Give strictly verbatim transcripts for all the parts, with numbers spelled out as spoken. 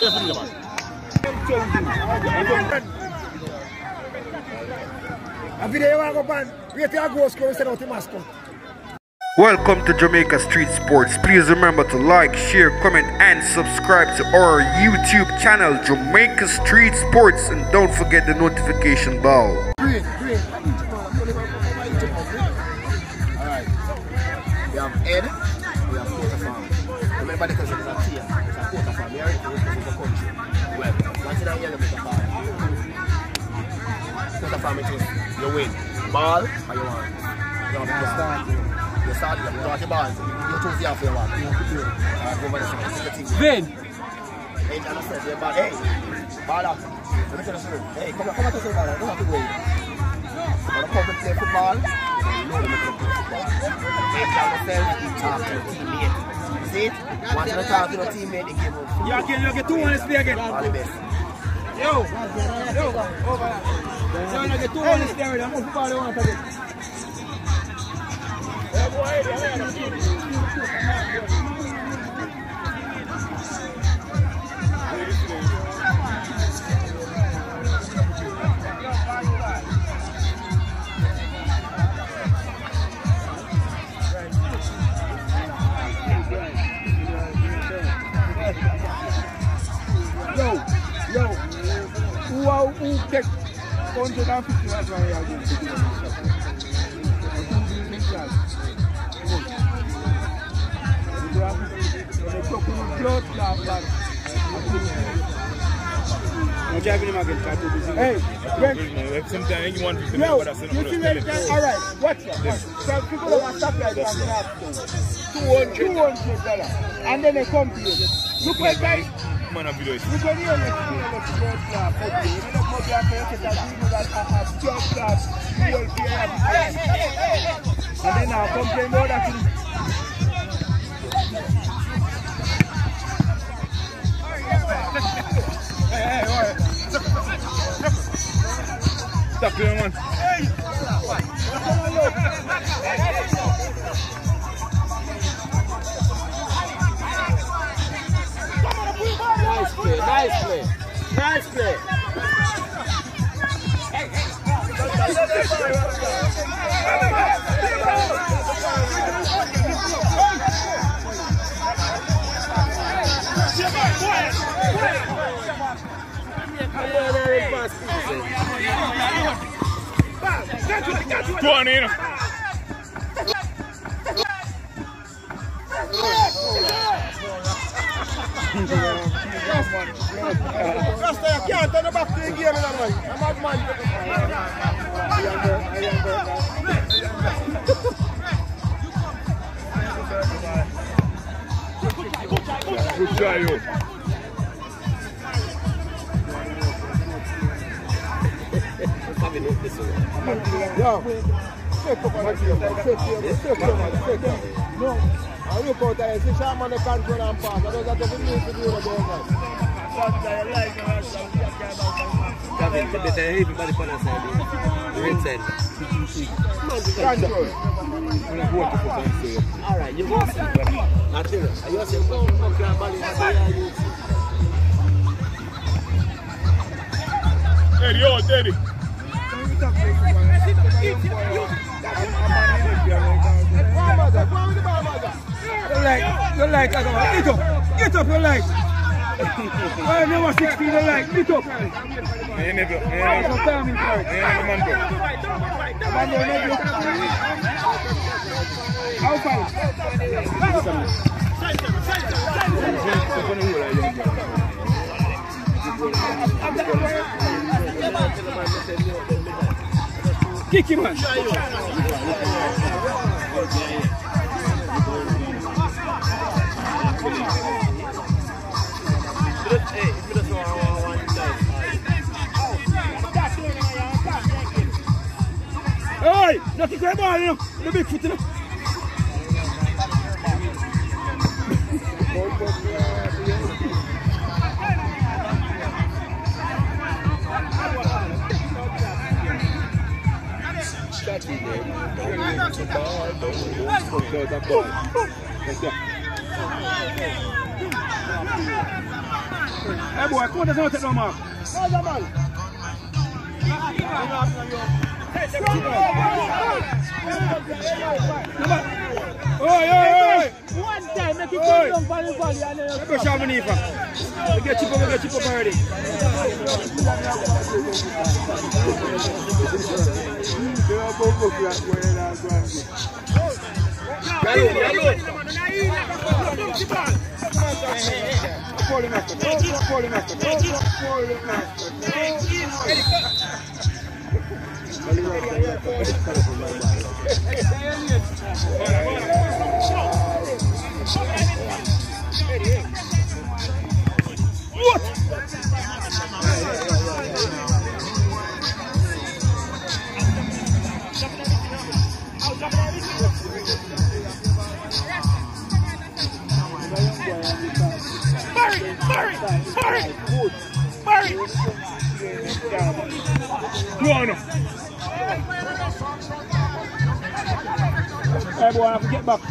A video you want to go on, wait till I go score instead of the mascot. Welcome to Jamaica Street Sports. Please remember to like, share, comment and subscribe to our YouTube channel Jamaica Street Sports, and don't forget the notification bell. Green, green. Alright. We have Ed, we have Quarter Farm. Remember the question is a tier. It's a Quarter Farm. We are ready to represent the country. Well, once in a year you Quarter Farm. Quarter Farm it is you win. Ball or you want? You want to start. You start, you got the ball, you choose the after one. You go over the second. Vin! Hey, John said, you're ball. Hey, ball up. Let me tell you something. Hey, come on, come on to the ball. Don't have to wait. When you come to play football, you know you can play football. Hey, John yourself, you talk to your teammate. See it? Once you talk to your teammate, you give up. You get, you get two on the spear again. All the best. Yo! Yo! Over there. So you get two on the spear again. I'm going to football the one again. Yo, yo, who are who take one hundred fifty that's why we are going to do Hey, sometimes you want to no, you see where it is? Alright, watch that. So people don't stop like that. two hundred dollars. And then they come to you. Look what guys. Man, I'm video. Look what you and then I'll complain more that thing. Hey, hey, alright. Stop playing, man. Hey! Nice play, nice play, nice play. Hey, hey. Go on, you know. Rasta, you can't turn back to the game, man. I'm a man. Good try, you. Yo, shake up on the field, shake up, shake up, shake up. No, I look out there, see Shaman the control and pass. I don't have to be to do the game. Everybody put us on the red side. Control. Alright, you go see. Not there. Are you saying, oh, okay, I'm balling. Eddie, yo, Eddie. You like, you like, get up, get up, you like. Well, number sixteen, you like, get up. I never, I never, I never, How far? Kick him, man. Hey, not kick the ball, you know. The big foot, you know. Hey boy, come on, there's no take no mark. How's that man? Oi, oi, oi! One time, make it come down for the valley and then Let me show me Nifa. We get chip up, we get chip up already. Hey boy, I have to get back.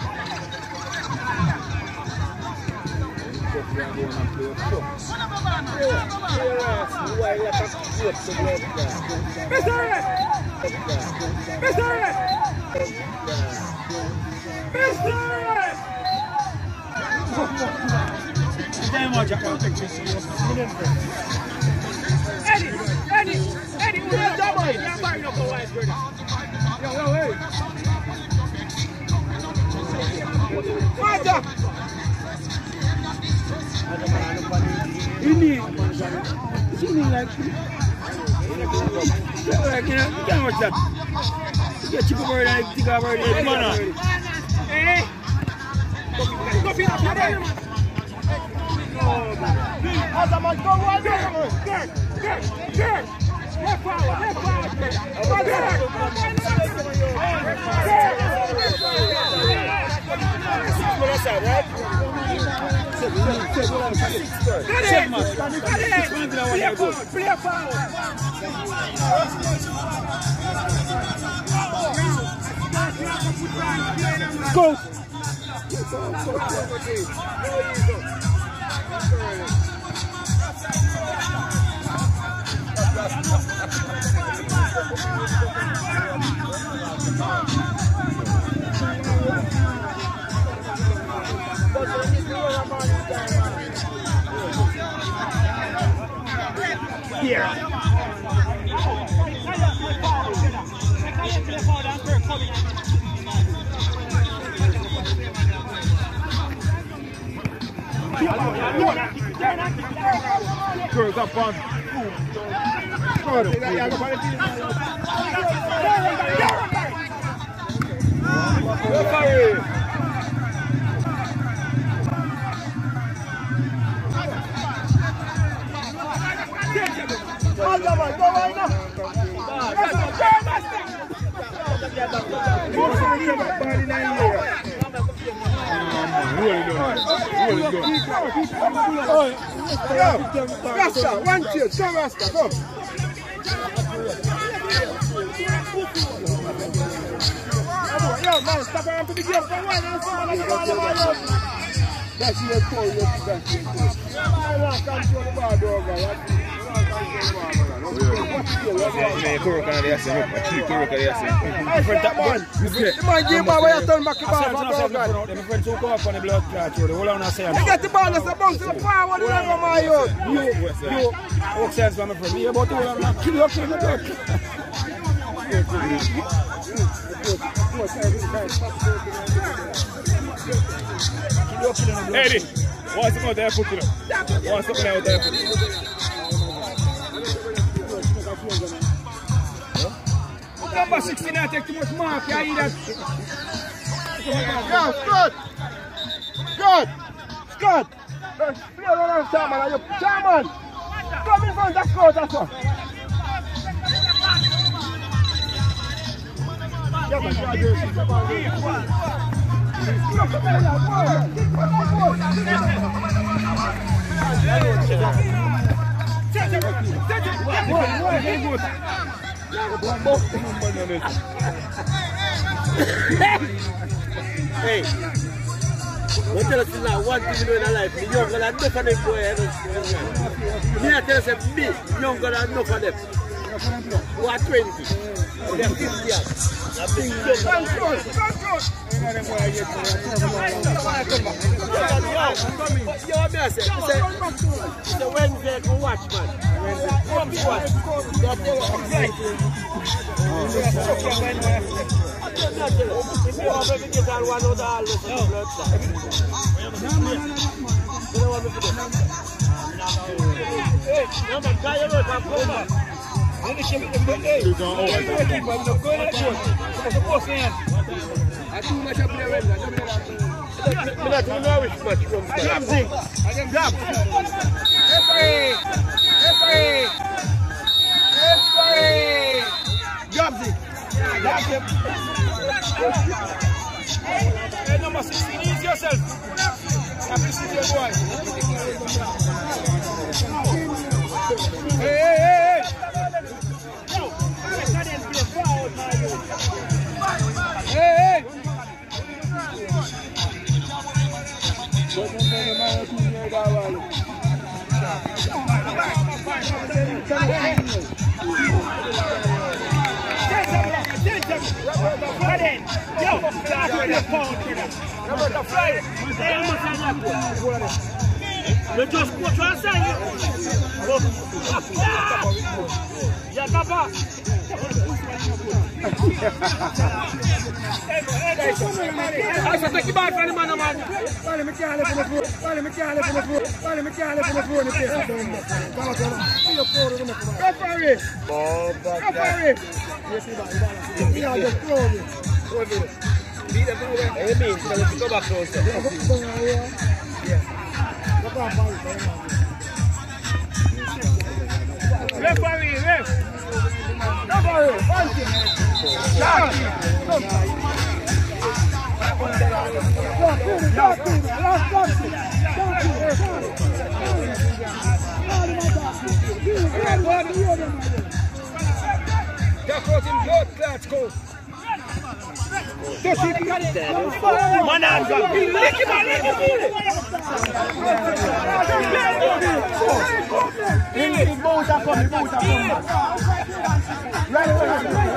Eddie, Eddie, Eddie, where's that boy? Yo, yo, hey. Mata! You need, you need like, like, you know, you can't watch that. You get chicken bird and you take a bird. Hey, man. Hey! Go feed up your bird. How's that man? Go right there. Good, good, good. Left forward, left forward. Good, Go! Here. Girls up on. How's that man? Go right now. Rasta, one two, go Rasta, go. Yo, man, stop around to the game for one and somebody go all over you. That's your call, your that's your call. I want to control the ball, dog. The man give ball where you turn back the ball. The friends who come up on the blood clot, the whole on the same. You get the ball, that's a bounce to the forward, you never my youth. You, you, walk sense from my friend. Me about to kill you up in the blood. Eddie, what's the matter with you? What's the matter with you? Number sixteen, I take too much mark. You hear that? Yeah, good. Good. Good. Play around Chairman. You Chairman. Come in front of the court, that's all. Yeah, but you are doing it. Hey, But tell us now, one thing you know in life, the younger than enough of them boy. Me I tell you, me, younger than enough of them. Who are twenty. They are fifty years. They are big young. Control, control. You know what I say? It's a Wednesday to watch, man. Come to watch. They are full of excitement. If you have every get on one of the all, let's go blood clot. You don't want me to do that. Hey, no man, try your work and come back. You don't always have to. I too much of play well. I'm not even know which much from the Jump, Zing. Jump. Referee. Referee. Referee. Jump, Zing. Hey, number sixteen, ease yourself. Appreciate your boy. Hey, hey, hey, hey. Hey, hey. Yo, that's where the phone for them. Roberta Friday. They almost had that. You just put your hand. Yeah, Papa. I said, take your ball from the man, man. Why me can't live in the floor? Why me can't live in the floor? Why me can't live in the floor? Referee. Referee. Yeah, just throw me. Beat the ball. What do you mean? So let's go back closer. Yeah. Referee, ref. Referee, punch him. Shot. Just got him blood, let's go. Just hit him. Man, I'm going to lick him out, lick him out. His bones are coming, bones are coming. Right, right,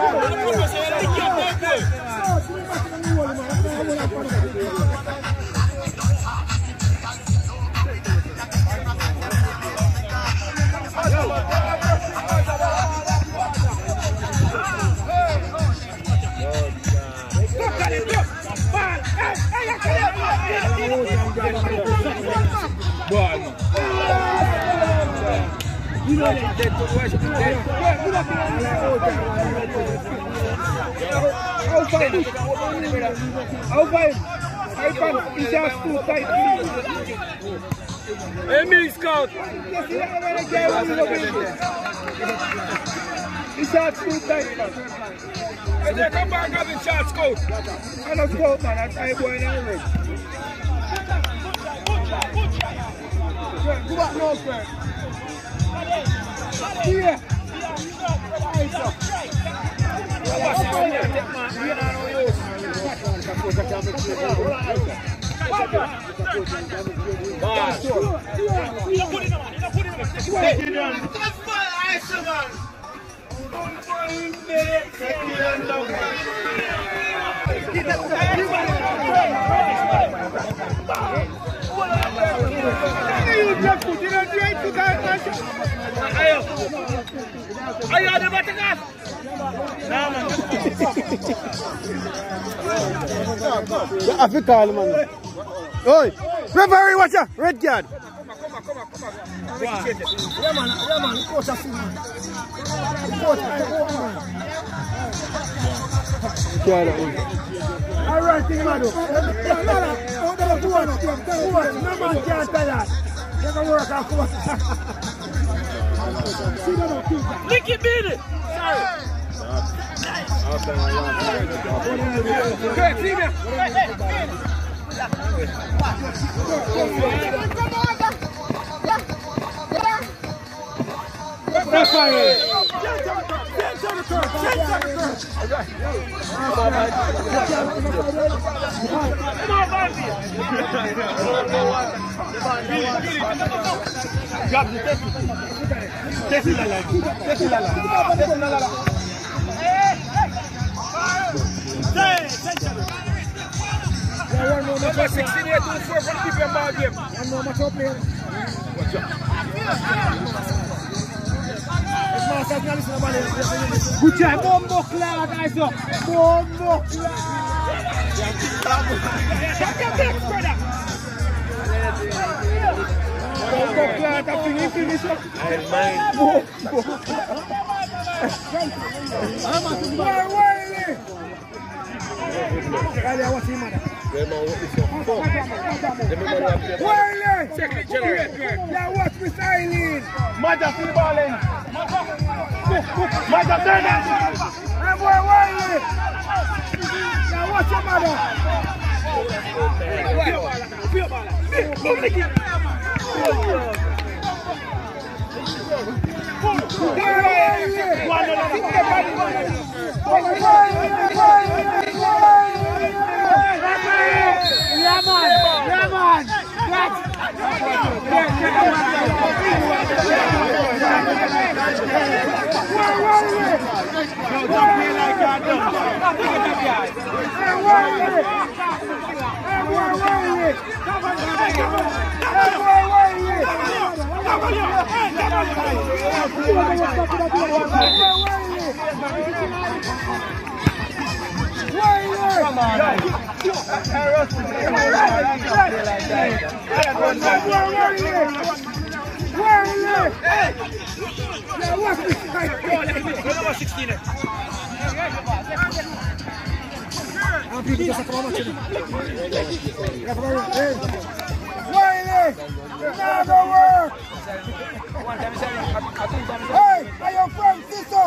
you know that dead to watch dead. How far? How far? I can't. It's just too tight. Hey, me scout. It's just too tight. Hey, they come back having shot scout. I'm not scout, man. I'm going anyway. Go back now, sir. Here. Ayo ada batang. Africa man. Oi, referee watch out, red card. Come on, come on, come on, come on. Yeah man, yeah man, coach a fool. Coach, all right, thing man. No man can't tell that. You can work out. Licky beat it. Sorry. Okay, see me. That's fine. Number sixteen-eight to four for the people ball game. One more match up here. Good job, Bombo Clark, guys. Bombo Clark. Bombo Clark, I think he finished up. Where were you? What's his mother? Wiley! Secretary! Yeah, watch Miss Eileen! Mother, see the ball in! Mother, turn it! Hey, boy, Wiley! Yeah, watch your mother! Feel ball! Feel Yeah, man! Yeah, man! That's... Don't play like that, don't. Hey, Wiley! Hey, boy, Wiley! Hey, boy, Wiley! Come on, man. Hey, are you from Siso?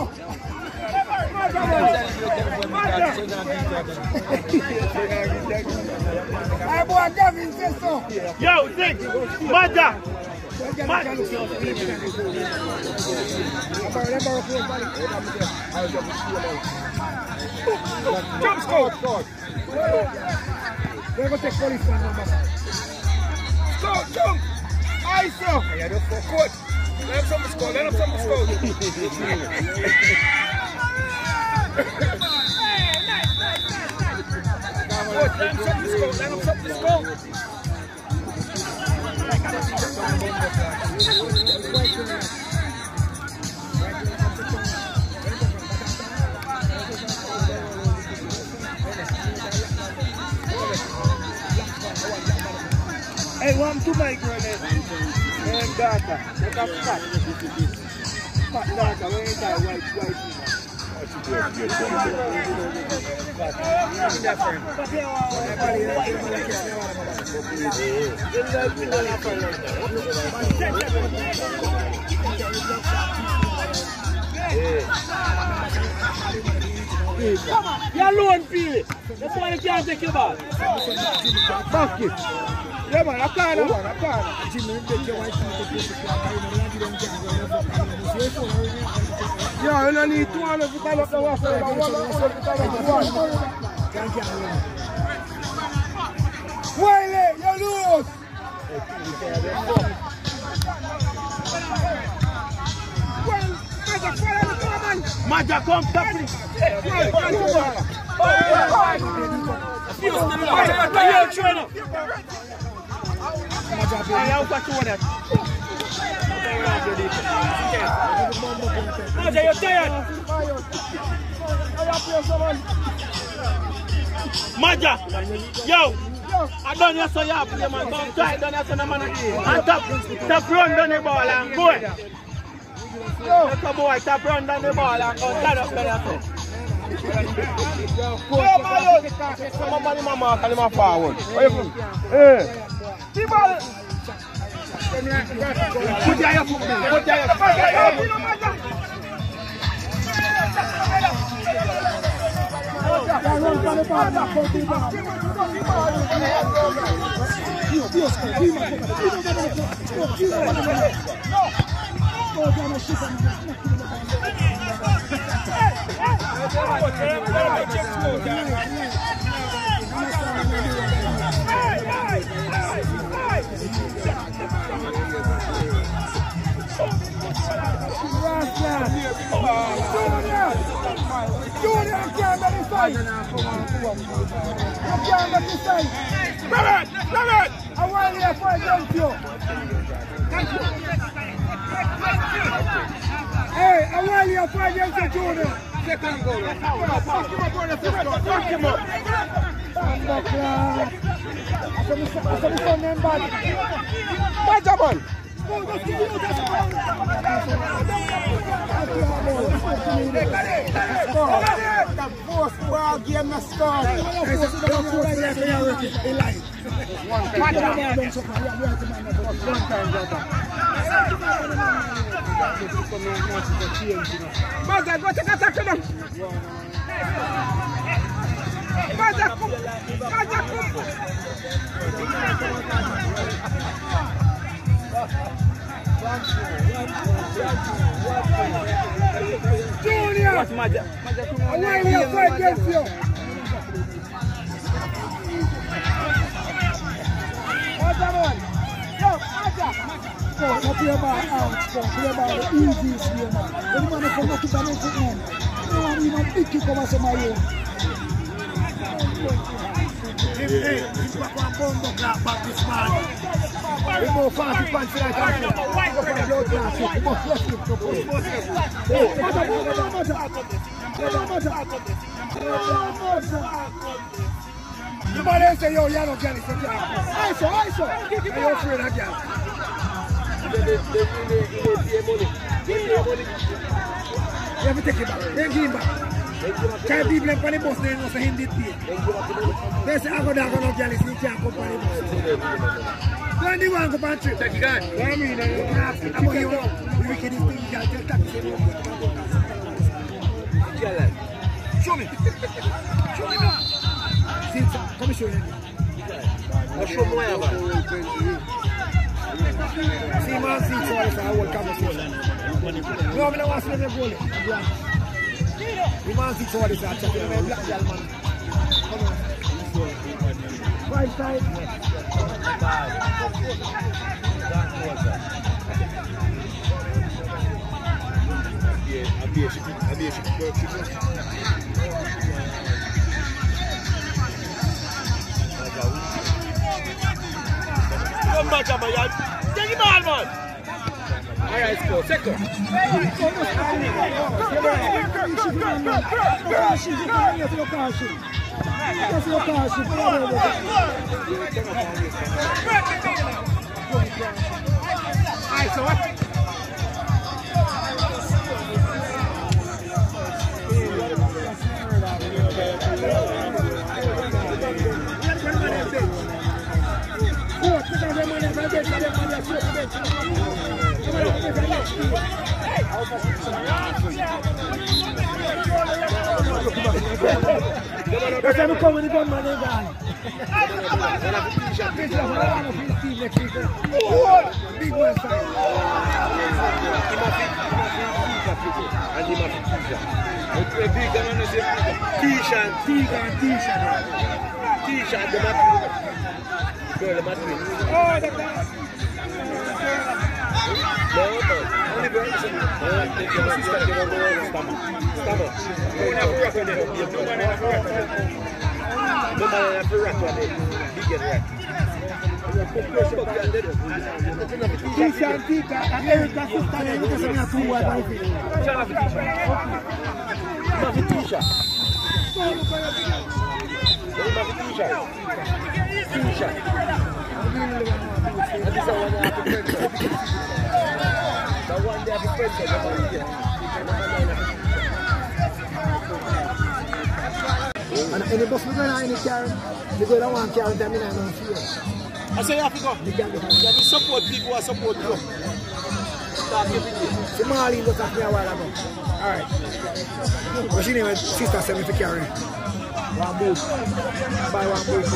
Hey, boy, Gavin says so. Yo, Dick, Mada. Jump score. We're going to take policeman number. Score, jump. I saw. Yeah, don't fuck court. Let him something score. Let him something score. Let him something score. Let him something score. Hey, one to my girl then. And data. Look up fat. Fat data. Where is that white, white? You're alone, Pee. That's why you can't take your ball. Fuck it. Yeah, man, I can't, man, I can't. Yeah, you don't need two hundred to tie up the waffle. Wiley, you lose! Maja, come, stop it! Maja, you're tired! Maja! Yo! I done you so you have play, man. Come try, done you so no man. And top, top run down the ball and go. Let the boy top run down the ball and go. Stand up there. Come on, man, mark and him forward. Hey! See ball! Put your foot down. Put your foot down. Junior can't let it fight. You can't let it fight. Grab it! Grab it! I want you to fight against you. Hey, I want you to fight against you, Junior. Second goal. Fuck him up, brother. Fuck him up. Stand up, lad. I saw the son name bad. Bad man. Go, just give you this one. The first ball game that started. One time, Baza, go take attack to them. Baza, come. Baza, come. Junior! What's Maja? I want you to fight against you. Maja, man. Yo, Maja. Go, not your man out. Go, play about the easiest way, man. When you want to come back to the next man, you want even big kick over some of you. Hey, this is what I'm going to clap back this man. We go fast, we punch like that. We go for the blood class. We must left him to play. Hey, Maja, no, no, no, Maja. No, no, Maja. No, no, Maja. You might say, yo, you're not getting it. I saw, I saw. Are you afraid of that? You have to take it back. Then give him back. Try people in the bus, they know say him did pay. They say, I go down, I go down, jealous, you can't come on the bus. Don't you want to go on trip? Take it on. You know what I mean? You can ask me. I'm going to the wickedest thing, you can't tell taxi. Show me. Show me now. Come show you. I'll show more about it. See, man, see, so I will come and show you. No, I'm not watching the goal. We want to see what is that. Check it out, black girl, man. Come on. Right side. I'll be a shit. I'll be a shit. Come back, man. Take it on, man. All right, let's go. Second. That's how we come with the gun, man. Big one side. T-shirt, T-shirt, T-shirt. T-shirt, the match. Girl, the match. Oh, the match. No, no. Only girl is a man. Take your sister, give her the word. Stand up. Stand up. No one have to rock on it. No one have to rock on it. No man have to rock on it. He get right. Tisha and Tika and Erica's sister, they look at me as two white and three. Tisha have a Tisha. You have a Tisha. You have a Tisha. Tisha. And this is one they have to press. The one they have to press. And any bus we go in any car, you go to one car and them in and don't fear. I say you have to go. You can go. You have to support people who support you. Start giving you. Somali was at me a while ago. Alright. But she name sister sent me to carry. One boot. Buy one boot.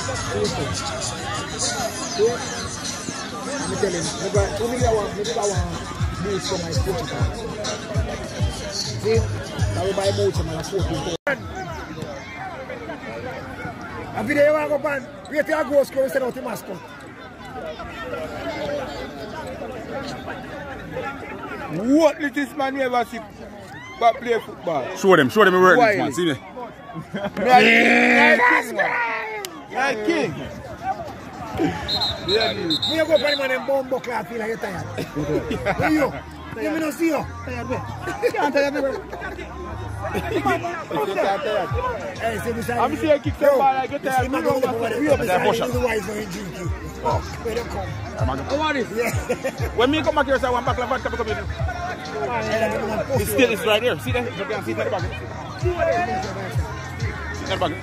Yeah. Let me tell him. Let me get one boot for my foot. See? Now we buy boats and fourteen. A video you want to go on, wait till I go score instead of the mascot. What did this man ever see but play football? Show them, show them the work, this man, see me? Like king. Me go for the man and bomb buckle, I feel like you're tired. Where you? You me not see you. Tired, bro. You can't tire me, bro. Hey, see beside I'm seeing kick the ball, I get tired. You see me go over there. You beside me, the wise when you drink you. Where they come? How are this? Yeah. When me come back here, I want back vodka to come in. It's still it's right there. See that? You can see that back. See that back.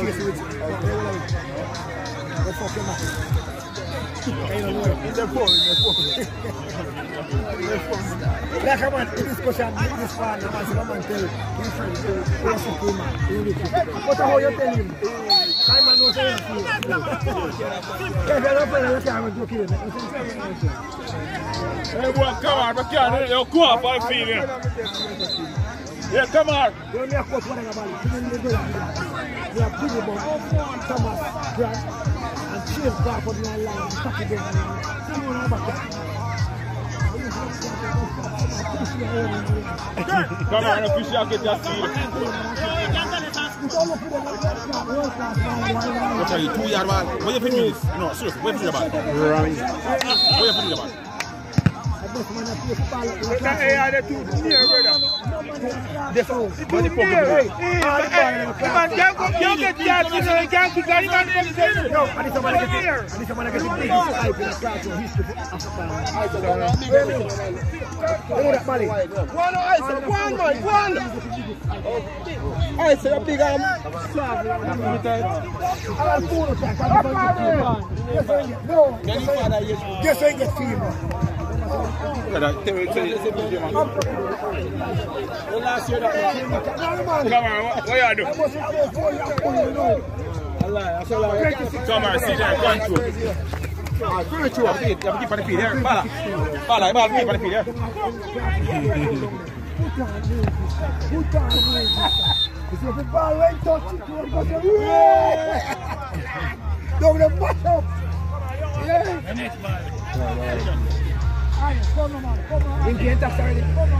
What fuck am I? In the phone, in the phone. Like a man, this question, this fan, the man, the man tell you, you should do what's the cool man, you need to. What how you tell him? Time man knows how you feel. If you're not playing, you can't do kill him. Hey boy, come on, but can't you go up and feel it. Yeah, come on. Don't make us one about it. We have people about Thomas, Grant, and Chase back on the line and back again. Someone over there. Come on, official, get your seat. What are you, two yard ball? What are you thinking this? No, seriously, what are you thinking about? Right. What are you thinking about? Hey, are the two near, brother? The two near, hey. Man, you get the yard, you know, you can't kick any man from the No, I need someone to get it. I need someone to get the biggest hype in the class of history for Africa. You know that, Mali? One, I said, one, man, one. I said, a big arm. I'm full of that. No, guess I get fever. Come on, what you do? Come on, see there, control. Very true, you have to keep on the feet there. Bala, Bala, Bala, keep on the feet there. Don't let back up. Come on, come on. In the end, that's already.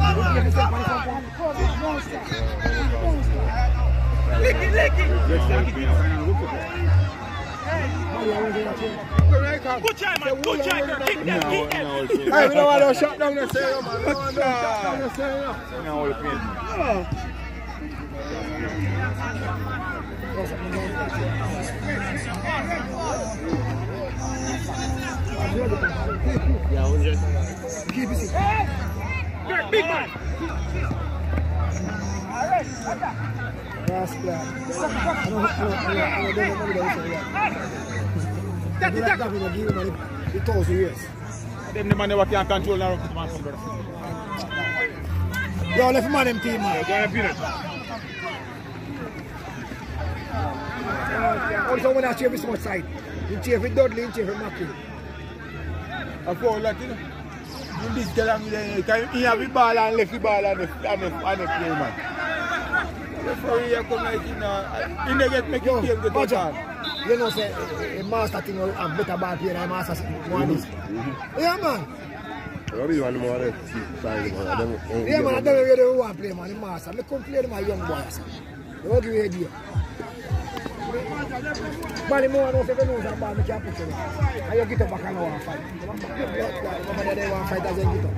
Licky, licky. Good try, man. Good try, man. Kick them, kick them. Hey, we don't want to shut down the stereo, man. We don't want to shut down the stereo. Keep it. Big man. That's it. That's it. Them the man never can control now. Yo, left man them team, man. Also, when I cheer this much side, you cheer for Dudley, you cheer for Mackie. I feel like, you know, in this girl, he have the ball and left the ball and the play, man. Referee come like, you know, he never get make you game get ball. You know, say, a master thing will have better ball player than a master one is. Yeah, man. Yeah, man, I don't know where they want to play, man, the master. I come play with my young boys. They won't give you a deal. But the more I know, if you know that ball, I can't put it. And you get up back and want to fight. Remember they want to fight as they get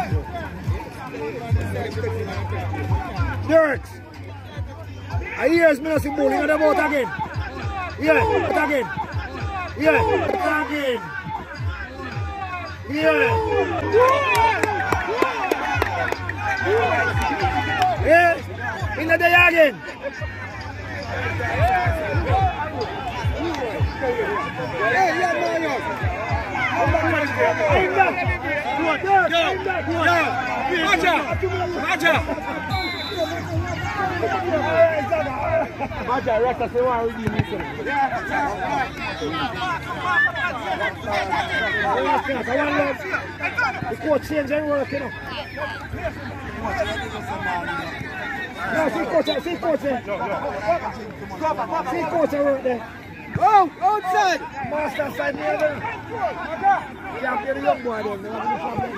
up. Dirks! I hear me not see ball, you got them out again. Yeah, out again. Yeah, out again. Yeah. Yeah, in the day again. Hey, yeah, man, yo. Yo, yo, yo, Roger, Roger. Match a rest of the one with you. The coach change and work, you know. No, see coach, see coach there. See coach work there. Oh, outside! Master side near there. Can't play the young boy there. No problem.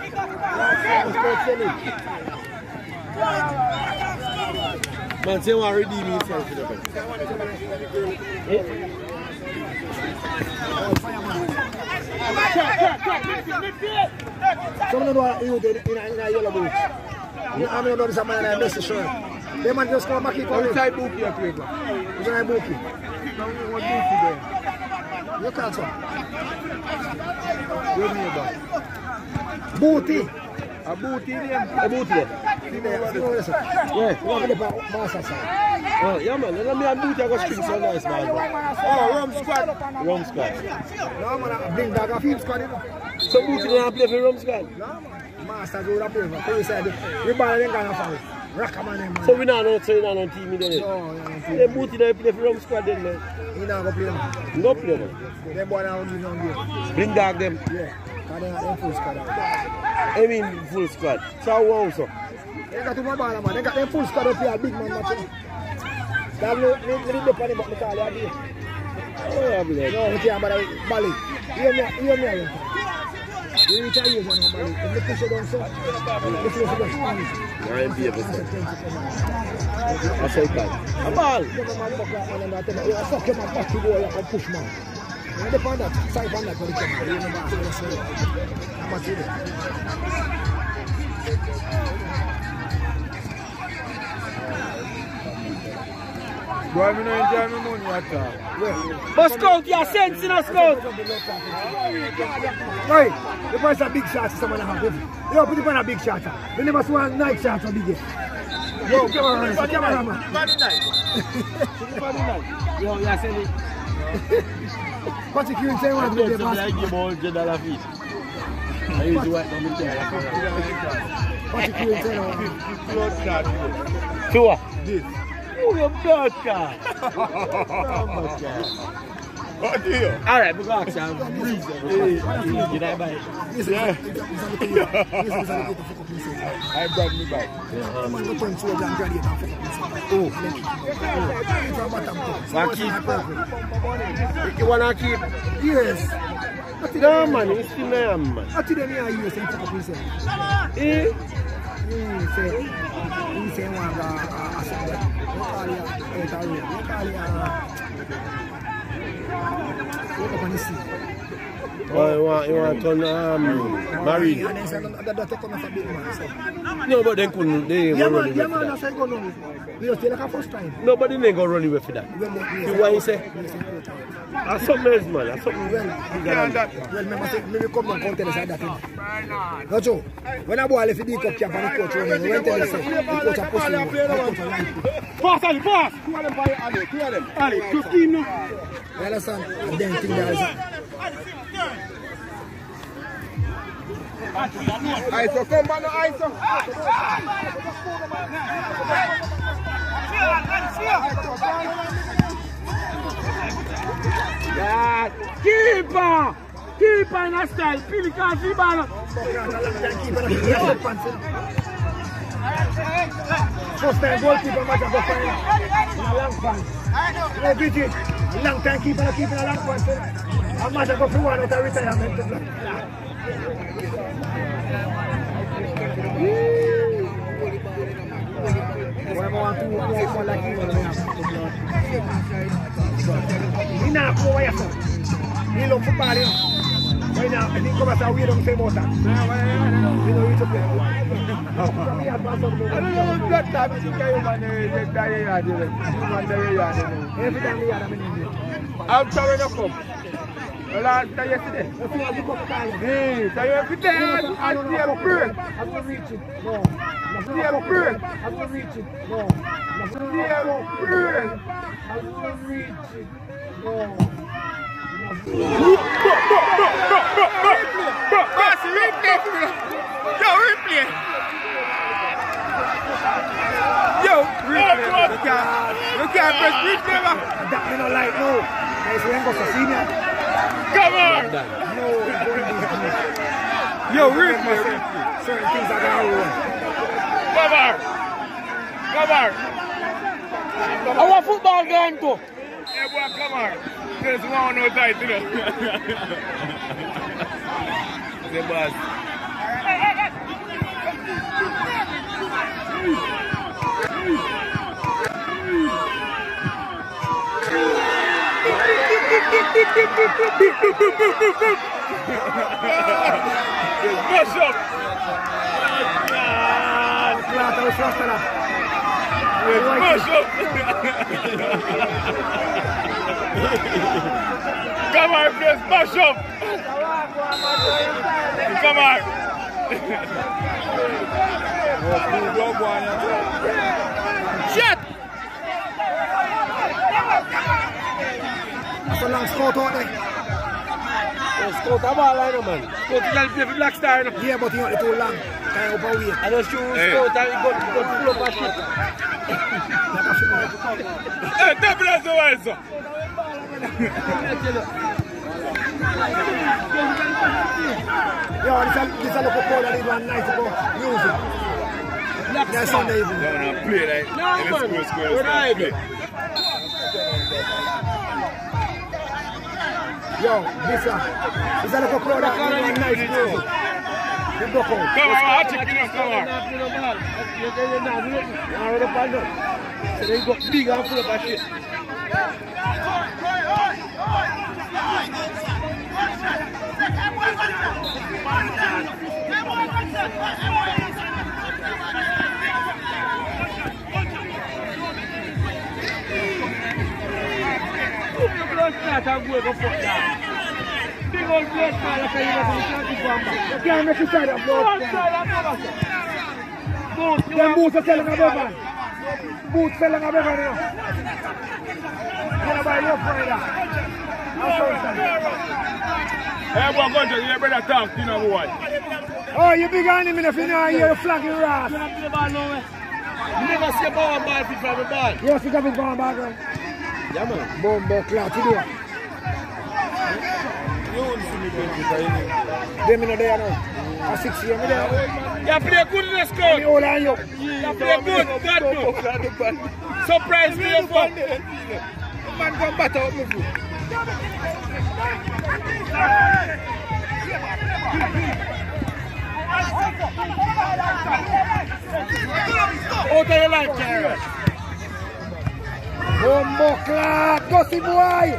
Man, say want to redeem himself for the best. Some of them are in a yellow boot. I'm not going to say man, I miss the shirt. They man just come back here. Outside Bookie up here, bro. Outside Bookie. What Bookie there? You can't talk. Where me about? Booty. A Booty there? A Booty there. You know what I'm saying? Yeah, you want to get back master side. Oh, yeah, man. Let me and Booty I got string so nice, man. Oh, Rum Squad. Rum Squad. No, man, I bring back a field squad, you know. So Booty didn't play for Rum Squad? No, man. Master go to play for. So you said, we buy them kind of fight. Rock a man, man. So we not know, so we not know team, then? No, yeah. The Booty don't play for Rum Squad, then, man. We not go play, man. No play, man. Them boy now only down there. Bring dog them. Yeah. Because they are full squad. I mean full squad. So how also? They got to my ball, man. They got them full squad up here, big man match. That no, we need the funny but we call it a day. Oh, yeah, blade. No, we can't bother with Bally. Hear me, hear me. You reach a age on Bally. If you push it down, so you push it down. nine P M. That's how it can. A ball. You fuck your man back to go like a push man. You depend that, side on that for the camera. You know what I'm saying? How much is it? Boy, I don't enjoy my money at all. But scout, you are sense in a scout. Right, the price of big shots is someone have. Yo, put the point of big shot. We never saw a night shot or big. Yo, cameraman, cameraman. Funny night. Funny night. Yo, you are selling. What's the current saying? What do you I give all ten dollar fees. I use the white number ten. What's the current saying? Blood clot. To what? This. Oh, your blood clot. What do you? All right, we go ask you. Breeze. Did I buy it? Yeah. I brought me back. Oh. Keep. You want to keep? Yes. No, man. It's still there, man. What did you use to fuck up himself? Eh? He say, he say one of a second. What are you? What are you? What are you? What up on the sea? Oh, you want, you want to turn um, married? And then say, that doctor come for big man. No, but they couldn't. They ain't Yeah, gonna man, run yeah, away man, for that's that. how you go now. We just feel like a first time. No, but they ain't gonna run away for that. See what you say? That's something else, man. That's something Well, else. well, remember, say, maybe come down and tell us that thing. No, Joe, when a boy left the big cup camp and the coach running, we went tell us, the coach a push him, the coach a line. Pass, Ali, pass. Two of them buy Ali. Two of them. Ali, fifteen now. You understand? And then think there is a... Iso, come back now, Iso. Yeah. Keeper. Keeper in a style. Pelican, Zibana. First time goalkeeper match of the final in a long pan. You know, beat it. Long time keeper keeping a long pan. A match of the one out of retirement. Whoever want to play for like you, he not go away, sir. He love football, you know. Right now, I think come as a weird on the same water. You know, he's a player. I don't know what blood type is. You can't even die here. Every time we are, I'm in India. I'm sorry to come. The last time yesterday. Hey, so you have to tell us I see a bird. I'm going to reach it. No. I see a bird. I'm going to reach it. No. I see a bird. I'm going to reach it. No. Pass the replay. Yo, replay. can't press bridge never. That me not like, no. Nice Rengo for senior. Come on. No, Yo, read me. Certain things are going to ruin. Come on. Come on. Our football game too. Yeah, boy, come on. There's one no tight, you know. The boss. Smash up. Plata, we trust her. Smash up. Come on, please, smash up. Come on. Shit. That's a long scout out there. Scout a ball line, man. Scout is going to play for Black Star. Yeah, but he only too long. Can't overweight. I don't shoot Scout and he got full up of shit. Hey, tell me that's the way, sir. Yo, this is this is a local call that is one night ago. Music. That's Sunday evening. No, no, play like. No, man. We're right. Yo, this is this is a local call that is one night ago. We broke out. Come on, I'll check it out, come on. So they got big and full of shit. Big old blood clot like you You can't make it side of blood. Them boots are selling a bubble. Boots selling a bubble now. You know buy your friend. Hey, boy, go to your brother talk, you know what? Oh, you big enemy if you know you're flagging ras. You never see a ball ball fit from the ball. Yes, you got it going back. Yeah, man. Bombo clout to do it. Them in there now. A six year me there. You play good in the scout. How old are you? You play good, God good. Surprise me, you fuck. Man, come back out with you. Out of your life, Jared. Bombo clout. Gossip boy.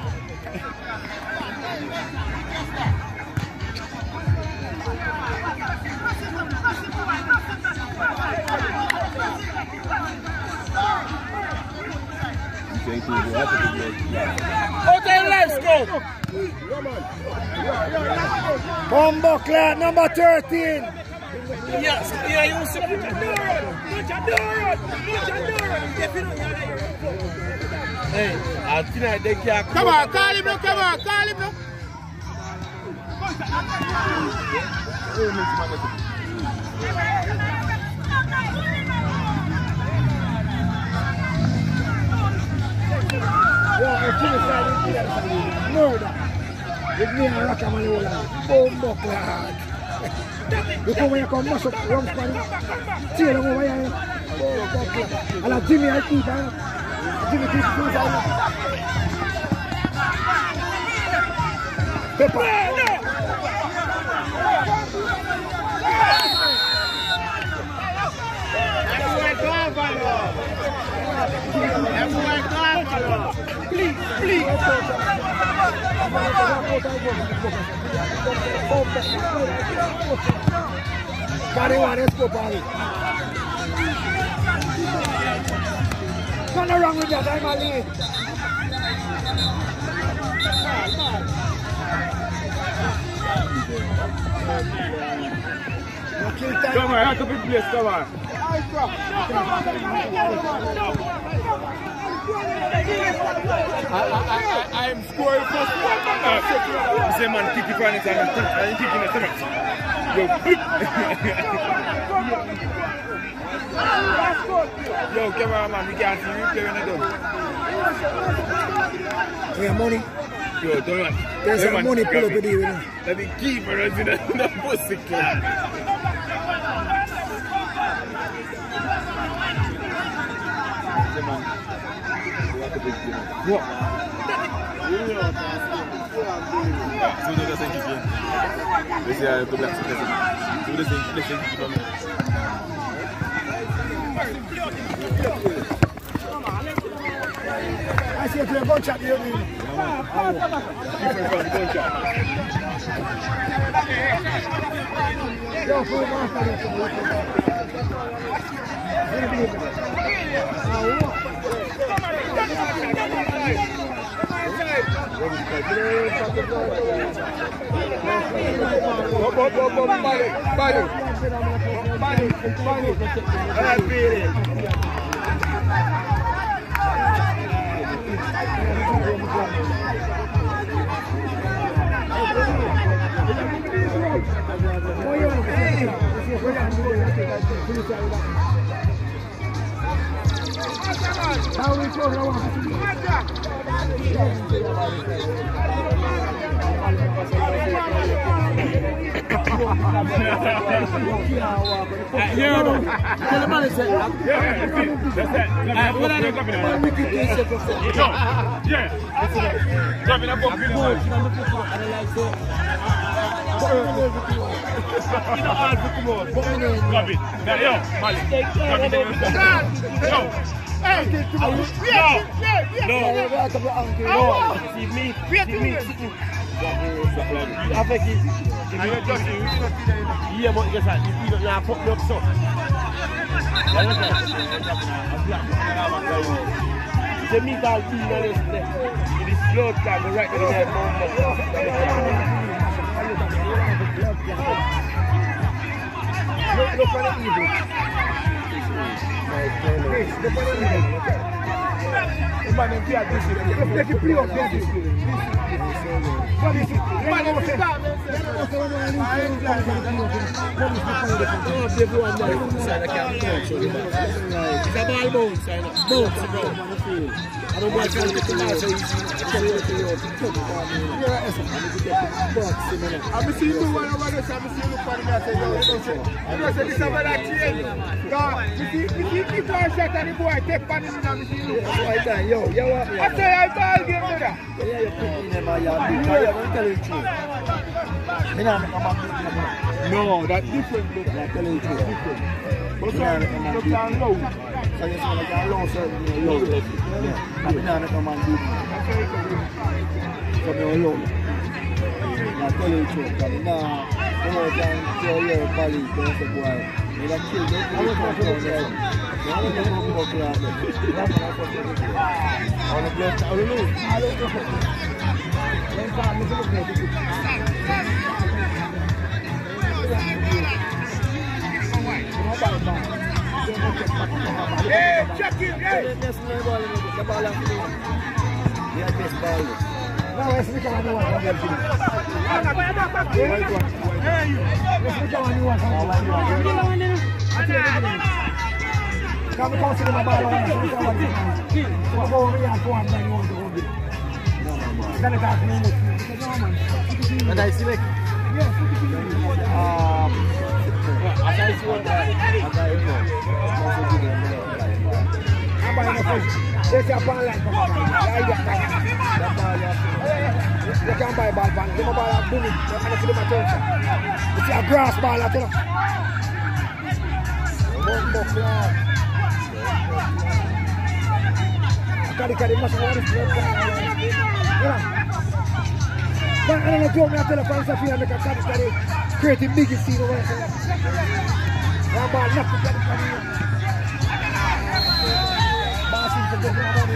Out of your life, Scout. Bombo clout number thirteen. Yes, yeah, you see. Put your door on. Put your door on. Put your door on. If you don't hear Hey, I think they can't come on, call him now, come on, call him now. Murder. With me and Rockamanola. Bombo clout. Because when you come mash up rum span, see them over here. Bombo clout. And a Jimmy I keep on. Jimmy keep things out. Pepper. Everywhere gone, please, please. Carry one, let's go, Barry. Nothing wrong with that, I'm a lead. Come on, I have to be placed, come on. I, I, I, I am scoring first one. I say, man, kick it on it and I'm kicking the stomach. Yo, flip. Yo, cameraman, we can't see replay when they're done. We have money. Yo, don't run. There's some money pull up with you. Let me keep her in the pussy club. What? So they doesn't keep you. They say I have to black so they say let's keep them. I see you play a bunch of you. Yo, pull him off. How we go? Yeah, tell the man to say that. That's it. What are you talking about? Yeah. Dropping a book. You know, all for come on. Grab it. Yo, Mali. Grab it. Yo. Hey, no, no, no. See me, see me. Avec il, yeah, but you said you don't have put up so. The meat all clean and it's it is blood clot right in the head. Look at the evil. Look at the evil. Man, if you are this, if you play up this, what is it? Man, if you start, it's a ball bounce, bounce, bro. I don't want to get the ball so easy. I tell you what you want to do. I'm seeing you one over this, I'm seeing you for the matter. You know, this is about that change. God, you see, you see people are shot and the boy take pan in and I'm seeing you. Yo, yo, I say I ball game there. Yeah, you're picking them out, yeah. Because you're going to tell you the truth. No, that's different, look. I'm telling you the truth. But you look down low. So you see like a low certain low. I'm not a man do. So you're low. I'm telling you the truth. I'm not. You know, you can tell your body, don't say boy. You can kill them. I'm not going to tell you. I'm not going to tell you. On the blood, I don't know. I don't know. Hey, check it, hey! The ball of me. The best ball. Now let's look at one. Let's look at one. Come and consider my ball on. Go over here and go and then you want to hold it. Then it has me. And I see like, um, as I see what I know, I'm buying a fish. There's a ball like that. You can't buy a ball ball. Give a ball and boom it. You're going to see my attention. You see a grass ball at all. One box now. Carry, carry, must have one. Yeah. But I don't know, I tell the fans of here, make a carry, carry, create the biggest scene over there. One ball, not to get it from here. Bossing for the money.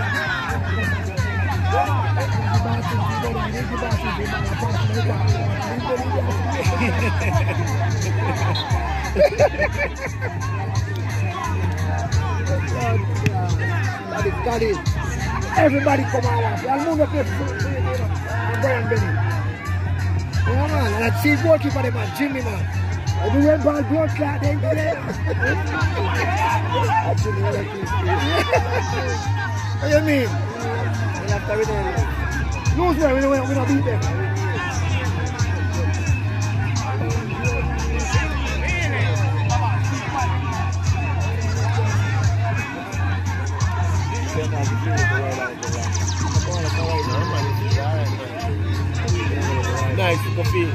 Got it. Everybody come out. I'll move up here. Brian Benny. Yeah, man. And I see goalkeeper, man. Jimmy, man. I do red ball blood clot then today. What do you mean? Lose where we don't we don't beat them. Nice coffee.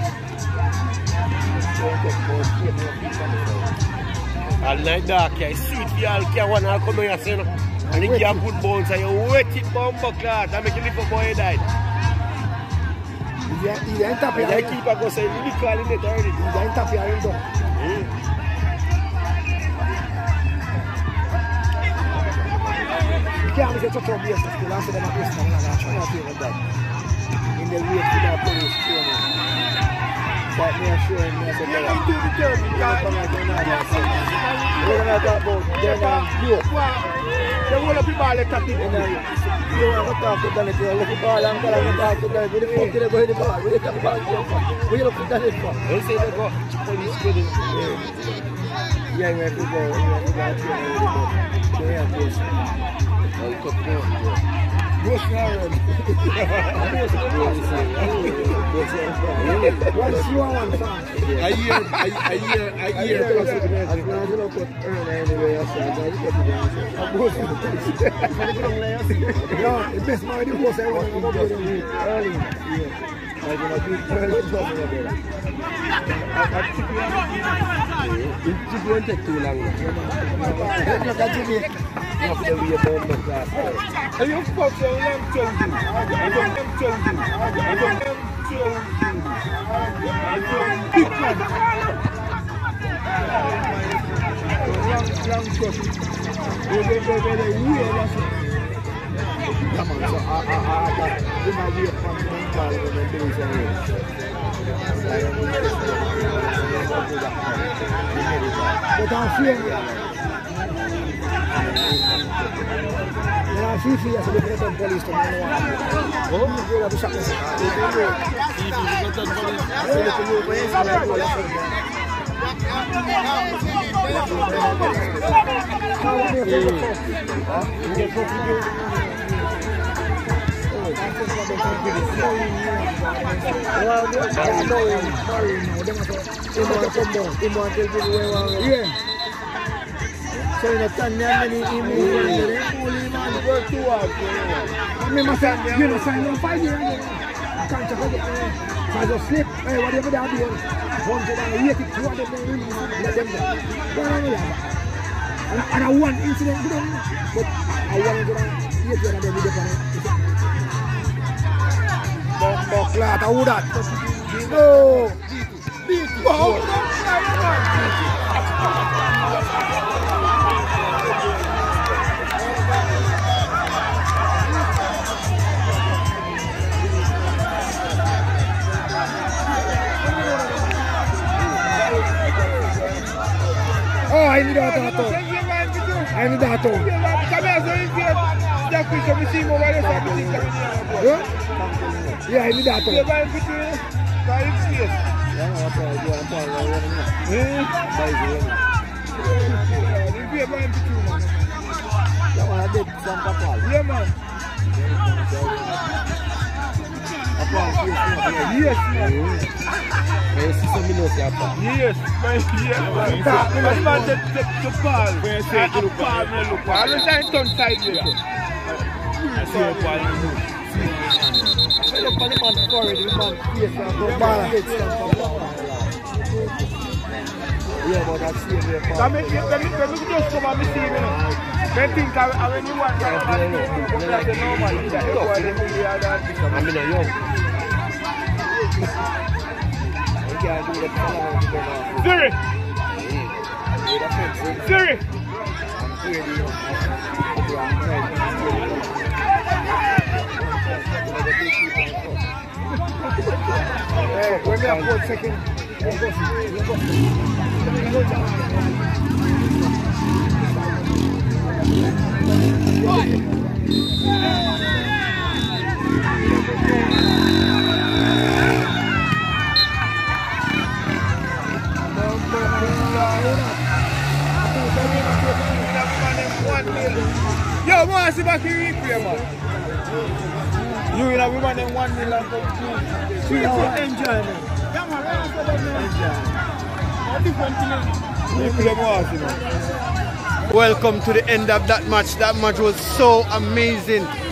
All night dark, I see it for y'all can one and come here and you can put bones and you wet it bumper clot and make it lift up boy died. He's a top here. I keep a go say you calling it already. He's a top here. You can't make a touch on base still after them at this time. I'm trying to feel that. In the way to that police training. But me assure him, I said, yeah, do the job. We're going to talk about them and you. They want to be ball at it. You want to talk to them, you look at ball and talk to them. Where the fuck did they go in the ball? Where they come back from? Where you look at that for? They say they got police training. Yeah, you have to go. You have to go out here. They have this. I'll cut down. What's wrong? What's wrong? A year, a year, a year. As long as you don't put earn anyway, I said, I get the no, the best man in the post I want to go to early. I'm going to do early trouble. It won't take too long. Look at you. You have to be a bomb of class. And you fuck your lamb children. I don't lamb children. I don't lamb children. I don't big man. Long, long shot. They, they, they, they, they, weird, that's it. Come on, so I, I, I, I, you might be a fundamental when they do it. But I'm feeling I feel free as a different police to man. Oh, you have to shut this. Yeah. So in the time, many emails, they work too hard. I say, you know, sign on five years. I can't check it. So I just slip. Hey, whatever they do, one to them, eighty, two hundred, let them go. And, and I want incident to them, but I want to them, eighty and then we get on it. But glad I would that. No! Beat it! Oh, I need that auto. I need that auto. Yeah, I need that auto. Yeah, man. Yes, man. Yes, yes, the man that takes the ball. When I say to look ball, I look ball. I was trying to turn sideways. I see a ball. I look at the man forward, the man face and go ball. Yeah, but that's the way for Let me just come and see me now. They think I when you want to come and do it, that's normal. I mean, I'm young. Zuri! Zuri! Hey, when we have one second, let's go see. Let's go see. watch the replay, man. You will have women in one million for two. Enjoy, man. Yeah, man. Enjoy. Replay, man. Welcome to the end of that match. That match was so amazing.